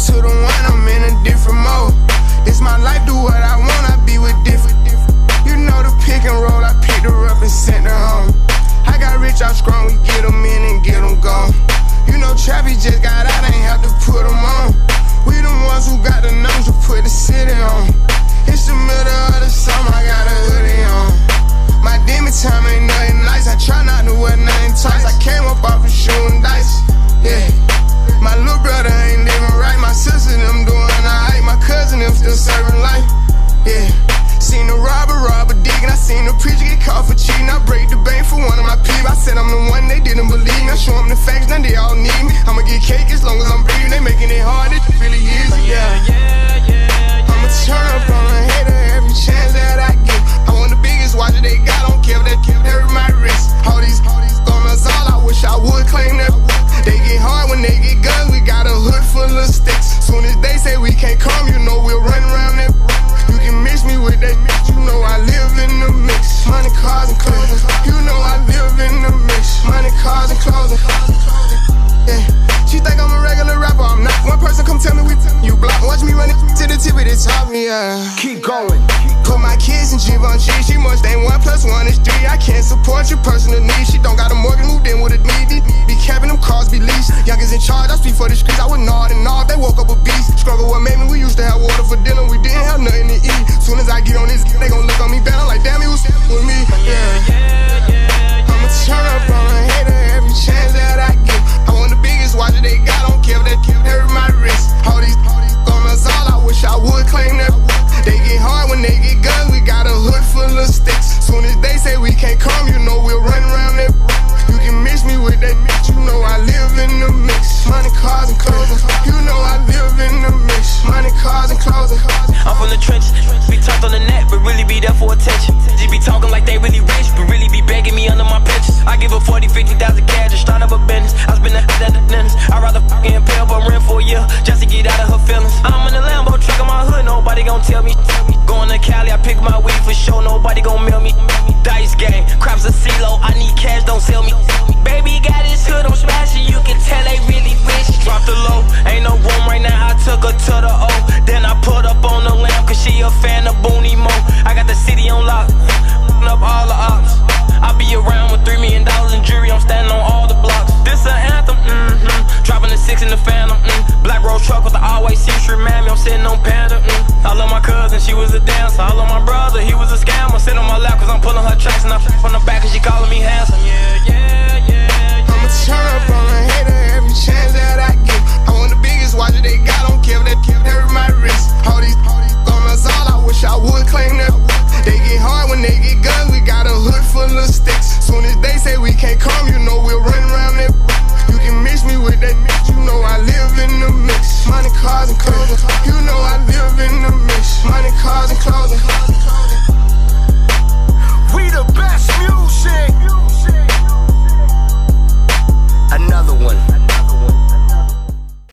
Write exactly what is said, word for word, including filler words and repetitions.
to the one, I'm in a different mode. It's my life, do what I want, I be with different. You know the pick and roll, I picked her up and sent her home. I got rich out strong, we get them in and get them gone. You know Trappy just got out, ain't have to put them on. We the ones who got the numbers to put the city on. It's the middle of the summer, I got a hoodie on. My demon time ain't nothing nice, I try not to wear nothing tight. I came up off of shooting dice, yeah. My little brother ain't living right, my sister them doing alright, my cousin them still serving life, yeah. Seen the robber rob a dig, and I seen the preacher get caught for cheating. I break the bank for one of my people. I said I'm the one, they didn't believe me. I show them the facts, now they all need me. I'ma get cake as long as I'm breathing. They making it hard, it really easy, yeah. I'ma turn up on a hater every chance that I get. I want the biggest watch that they got, don't care if they carry my wrist. All these gunners all, I wish I would claim that. They get hard when they get guns, we got a hood full of sticks. Soon as they say we can't come, you know we'll run around that. You can mix me with that mix, you know I live in the mix. Money, cars, and clothing, you know I live in the mix. Money, cars, and clothing, yeah. She think I'm a regular rapper, I'm not. One person come tell me we you block. Watch me run it to the tip of the top, yeah. Keep going. Put my kids in Givenchy, she must ain't one plus one is three. I can't support your personal needs. She don't got a mortgage, moved in with a needy. Be capping them cars, be leased. Youngest in charge, I speak for the streets. I would nod and nod, they woke up a beast. Struggle what made me, we used to have water for dinner. We didn't have nothing to eat. Soon as I get on this, they gon' look on me bad. I'm like, damn, he was with me, yeah. I'ma turn up on a hater every chance that I get. I want the biggest watch that they got, don't care if they carry my wrist. All these gunners all, I wish I would claim that. They get hard when they get guns, we got a hood full of sticks. Soon as they say we can't come, you know we'll run around that. You can mix me with that mix, you know I live in the mix. Money, cars, and clothing, you know I live in the mix. Money, cars, and clothing. I'm from the trenches, be talked on the net, but really be there for attention. They be talking like they really rich, but really be begging me under my pictures. I give her forty, fifty thousand cash to start up a business. I spend a at the dentist. I'd rather fucking pay up a rent for a year just to get out of her feelings. I'm in the Lambo truck in my hood, nobody gon' tell me. Going to Cali, I pick my weed for sure, nobody gon' mail me. Dice game, craps a C-Lo, I need cash, don't sell me. Baby got his hood, I'm smashing, you can tell they really rich. Drop the low, ain't no room right now, I took her to the O. Then I put up on the lamp, cause she a fan of Booney Mo. I got the city on lock, up all the ops. I be around with three million dollars in jewelry, I'm standing on all the blocks. This an anthem, mm-hmm. Dropping the six in the Phantom, mm. Black Rose truck with the always seems remind me I'm sitting on Panda, mm. I love my cousin, she was a dancer. I love my brother, he was a scammer. Sit on my lap cause I'm pulling her tracks, and I f on the back cause she calling me handsome. Yeah, yeah, yeah, yeah. I'ma turn up on a hater every chance that I get. I want the biggest watch that they got, don't care if they carry my wrist. All these gunners all, I wish I would claim that. They get hard when they get guns, we got a hood full of sticks. Soon as they say we can't come,